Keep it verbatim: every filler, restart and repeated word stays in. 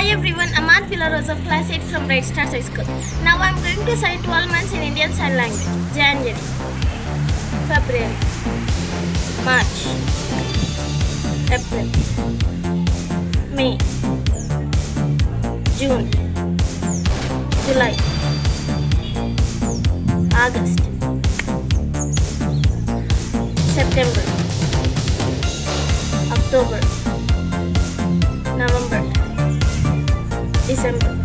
Hi everyone, I'm Aunt Villa Rose of Class eight from Bright Stars High School. Now I'm going to say twelve months in Indian Sign Language. January, February, March, April, May, June, July, August, September, October, November, December.